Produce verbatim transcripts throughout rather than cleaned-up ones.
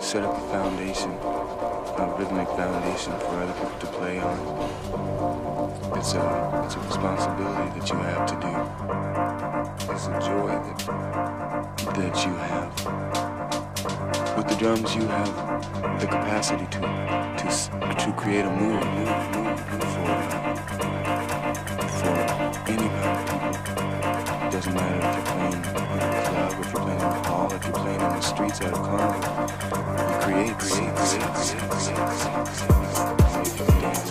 set up a foundation, a rhythmic foundation for other people to play on. It's a, it's a responsibility that you have to do. It's a joy that, that you have. With the drums, you have the capacity to, to, to create a mood, mood, mood for, for any kind of people. It doesn't matter if you're playing in a club, if you're playing in a hall, if you're playing in the streets at a carnival. You create, create, create, create, create, create, create, dance.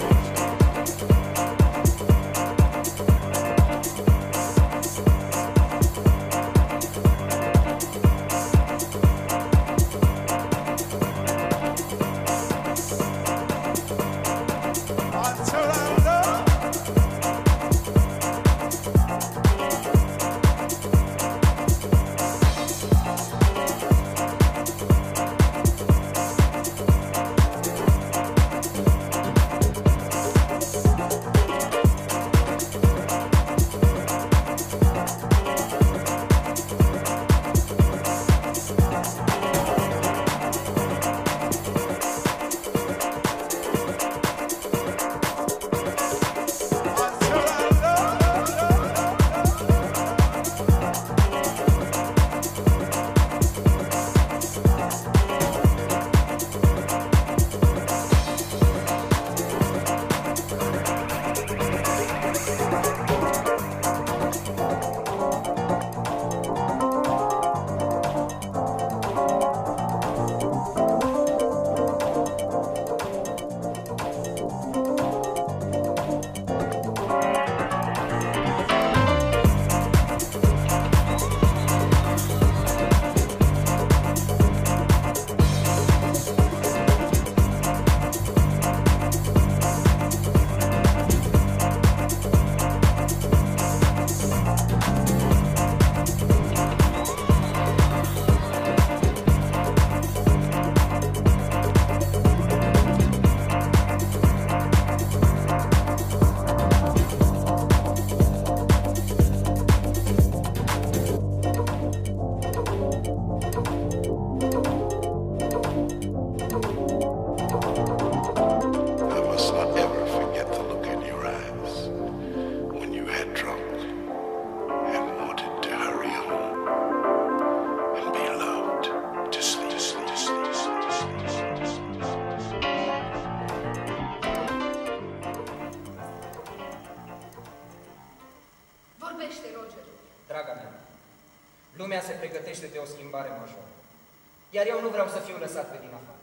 Draga mea, lumea se pregătește de o schimbare majoră, iar eu nu vreau să fiu lăsat pe din afară.